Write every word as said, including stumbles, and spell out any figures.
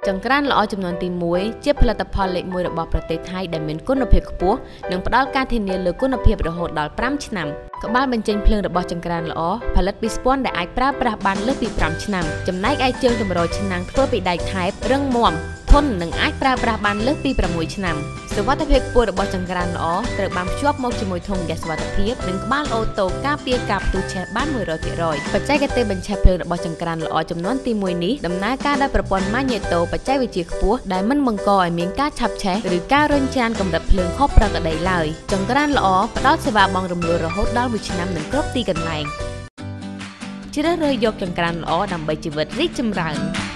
ចង្ក្រានល្អចំនួនទីមួយជាផលិតផលលេខមួយរបស់ប្រទេសថៃដែលមានគុណភាពខ្ពស់និងផ្ដល់ការធានាលើគុណភាពរហូតដល់ប្រាំឆ្នាំក្បាលបញ្ចេញភ្លើងរបស់ចង្ក្រានល្អផលិតពីស្ពាន់ដែលអាចប្រើប្រាស់បានលើសពីប្រាំឆ្នាំចំណែកឯជើងតម្រូវឆ្នាំងធ្វើពីដែកថែបរឹងមាំធន់និងអាចប្រើប្រាស់បានលើសពីប្រាំមួយឆ្នាំសុវត្ថិភាពខ្ពស់របស់ចង្ក្រានល្អត្រូវបានភ្ជាប់មកជាមួយធុងហ្គាសសុវត្ថិភាពនិងក្បាលអូតូការពារការផ្ទុះឆេះបានមួយរយភាគរយបច្ចេកទេសបញ្ឆេះភ្លើងរបស់ចង្ក្រានល្អចំនួនទីមួយនេះដំណើរការដោយប្រព័ន្ធម៉ាញ៉េតូបច្ចេកវិទ្យាខ្ពស់ដែលមិនបង្កឲ្យមានការឆាប់ឆេះឬការរុញច្រានកម្រិតភ្លើងខុសប្រក្រតីឡើយចង្ក្រានល្អផ្ដល់សេវាបង់រំលោះរហូតដល់មួយឆ្នាំនិងគ្រប់ទីកន្លែងជ្រើសរើសយកចង្ក្រានល្អដើម្បីជីវិតរីកចម្រើន